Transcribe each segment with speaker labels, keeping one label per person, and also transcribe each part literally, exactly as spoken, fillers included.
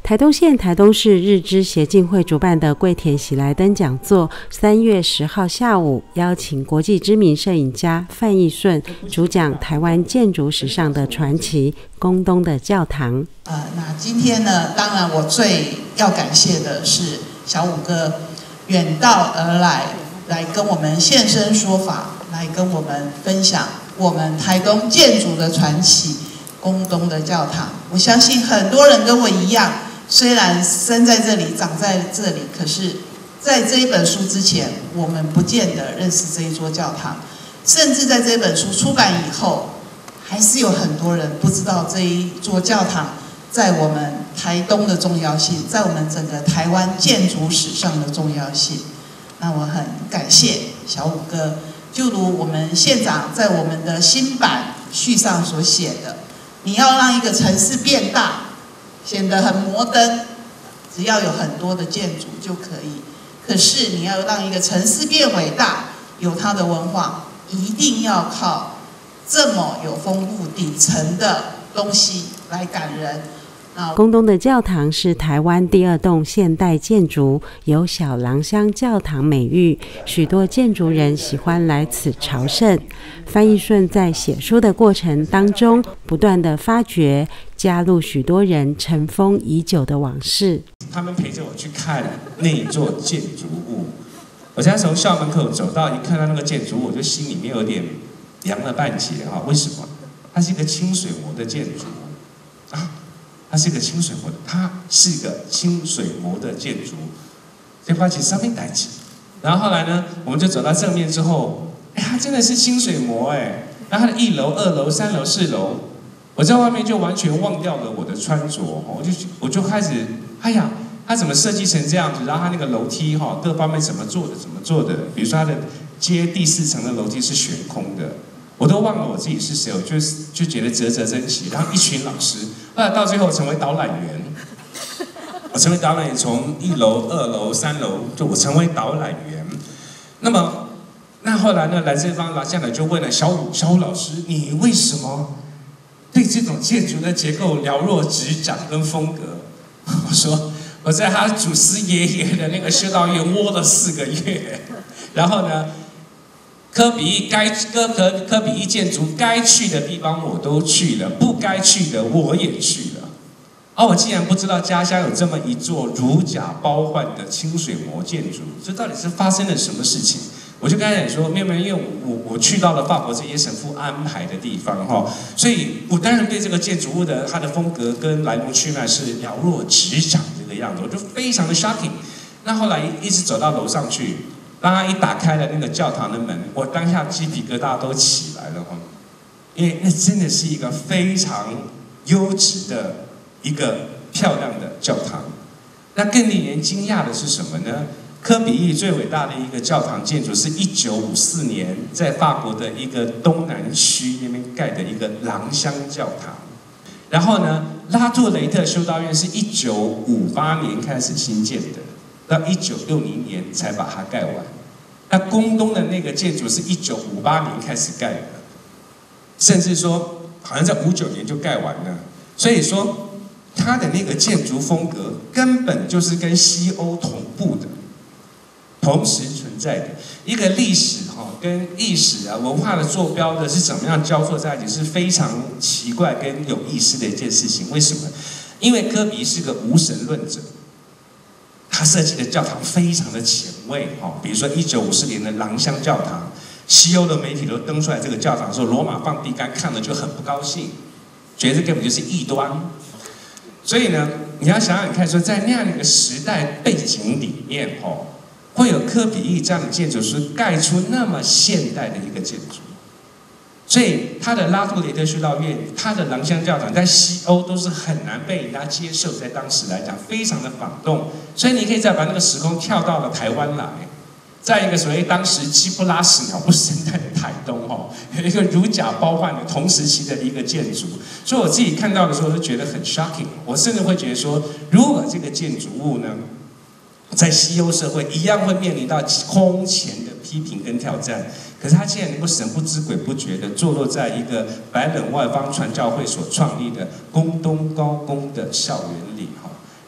Speaker 1: 台东县台东市日知协进会主办的桂田喜来登讲座，三月十号下午邀请国际知名摄影家范义顺主讲台湾建筑史上的传奇宫东的教堂。
Speaker 2: 呃，那今天呢，当然我最要感谢的是小武哥远道而来，来跟我们现身说法，来跟我们分享我们台东建筑的传奇宫东的教堂。我相信很多人跟我一样，虽然生在这里长在这里，可是在这一本书之前，我们不见得认识这一座教堂，甚至在这本书出版以后，还是有很多人不知道这一座教堂在我们台东的重要性，在我们整个台湾建筑史上的重要性。那我很感谢小武哥，就如我们县长在我们的新版序上所写的，你要让一个城市变大，显得很摩登，只要有很多的建筑就可以。可是你要让一个城市变伟大，有它的文化，一定要靠这么有丰富底层的东西来感人。
Speaker 1: 宫东的教堂是台湾第二栋现代建筑，有小廊乡教堂美誉，许多建筑人喜欢来此朝圣。范义顺在写书的过程当中，不断的发掘加入许多人尘封已久的往事。
Speaker 3: 他们陪着我去看那一座建筑物，我现在从校门口走到，一看到那个建筑物，我就心里面有点凉了半截啊！为什么？它是一个清水模的建筑啊。它是一个清水模的，它是一个清水模的建筑，这块其实上面代志。然后后来呢，我们就走到正面之后，哎，它真的是清水模哎。然后它的一楼、二楼、三楼、四楼，我在外面就完全忘掉了我的穿着，我就我就开始，哎呀，它怎么设计成这样子？然后它那个楼梯哈，各方面怎么做的？怎么做的？比如说它的接第四层的楼梯是悬空的。我都忘了我自己是谁，我就就觉得啧啧称奇。然后一群老师，后来到最后成为导览员，我成为导览员，从一楼、二楼、三楼，就我成为导览员。那么，那后来呢，来这方老乡来就问了小武，小武老师，你为什么对这种建筑的结构了若指掌跟风格？我说我在他祖师爷爷的那个修道院窝了四个月，然后呢。科比一该科科科比一建筑该去的地方我都去了，不该去的我也去了。而、啊、我竟然不知道家乡有这么一座如假包换的清水模建筑，这到底是发生了什么事情？我就跟他讲说，没有没有，因为我我去到了法国这些神父安排的地方哈，所以我当然对这个建筑物的它的风格跟来龙去脉是了若指掌这个样子，我就非常的 shocking。那后来一直走到楼上去。当他一打开了那个教堂的门，我当下鸡皮疙瘩都起来了哈，因为那真的是一个非常优质的一个漂亮的教堂。那更令人惊讶的是什么呢？科比意最伟大的一个教堂建筑是一九五四年在法国的一个东南区那边盖的一个廊乡教堂。然后呢，拉图雷特修道院是一九五八年开始兴建的。到一九六零年才把它盖完，那宫东的那个建筑是一九五八年开始盖的，甚至说好像在五九年就盖完了。所以说，它的那个建筑风格根本就是跟西欧同步的，同时存在的一个历史哈跟意识啊文化的坐标的是怎么样交错在一起，是非常奇怪跟有意思的一件事情。为什么？因为科比是个无神论者。他设计的教堂非常的前卫哈，比如说一九五四年的廊乡教堂，西欧的媒体都登出来这个教堂说罗马放地干，看了就很不高兴，觉得这根本就是异端。所以呢，你要想想看，说在那样的一个时代背景里面哦，会有科比意这样的建筑师盖出那么现代的一个建筑。所以他的拉图雷特修道院，他的廊乡教堂在西欧都是很难被人家接受，在当时来讲非常的反动。所以你可以再把那个时空跳到了台湾来，在一个所谓当时鸡不拉屎鸟不生蛋的台东哦，有一个如假包换的同时期的一个建筑。所以我自己看到的时候就觉得很 shocking， 我甚至会觉得说，如果这个建筑物呢，在西欧社会一样会面临到空前的批评跟挑战。可是他竟然能够神不知鬼不觉的坐落在一个白冷外邦传教会所创立的宫东高工的校园里哈，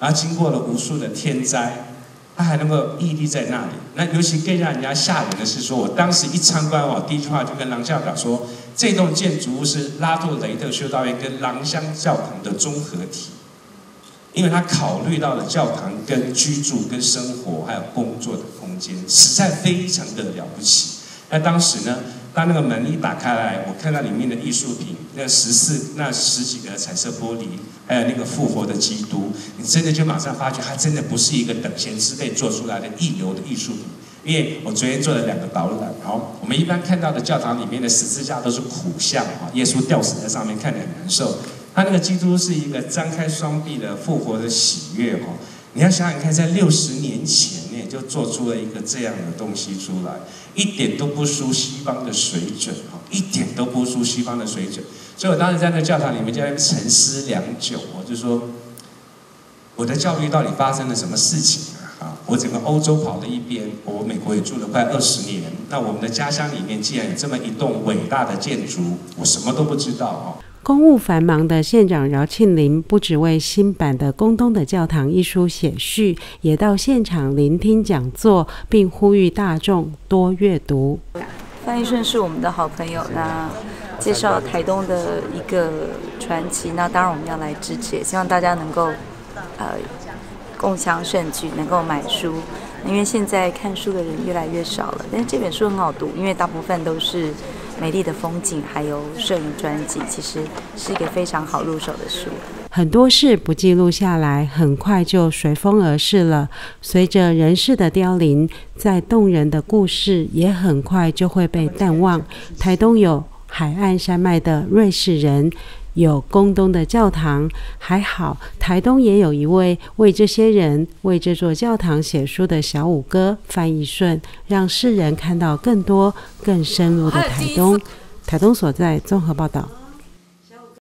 Speaker 3: 然后经过了无数的天灾，他还能够屹立在那里。那尤其更让人家吓人的是说，我当时一参观，我第一句话就跟郎校长说，这栋建筑物是拉杜雷特修道院跟郎香教堂的综合体，因为他考虑到了教堂跟居住、跟生活还有工作的空间，实在非常的了不起。那当时呢，当那个门一打开来，我看到里面的艺术品，那十四、那十几个彩色玻璃，还有那个复活的基督，你真的就马上发觉，它真的不是一个等闲之辈做出来的一流的艺术品。因为我昨天做了两个导览，好，我们一般看到的教堂里面的十字架都是苦像啊，耶稣吊死在上面，看得很难受。他那个基督是一个张开双臂的复活的喜悦哦。你要想想看，在六十年前呢，就做出了一个这样的东西出来，一点都不输西方的水准哦，一点都不输西方的水准。所以我当时在那个教堂里面就在那沉思良久，我就说，我的教育到底发生了什么事情啊？啊，我整个欧洲跑了一遍，我美国也住了快二十年。那我们的家乡里面既然有这么一栋伟大的建筑，我什么都不知道哦。
Speaker 1: 公务繁忙的县长饶庆林不只为新版的宫东的教堂一书写序，也到现场聆听讲座，并呼吁大众多阅读。
Speaker 4: 范逸顺是我们的好朋友，那介绍台东的一个传奇，那当然我们要来支持，也希望大家能够呃共襄盛举，能够买书。因为现在看书的人越来越少了，但是这本书很好读，因为大部分都是美丽的风景，还有摄影专辑，其实是一个非常好入手的书。
Speaker 1: 很多事不记录下来，很快就随风而逝了。随着人世的凋零，再动人的故事也很快就会被淡忘。台东有海岸山脉的瑞士人，有宫东的教堂，还好台东也有一位为这些人、为这座教堂写书的小五哥范逸顺，让世人看到更多、更深入的台东。台东所在综合报道。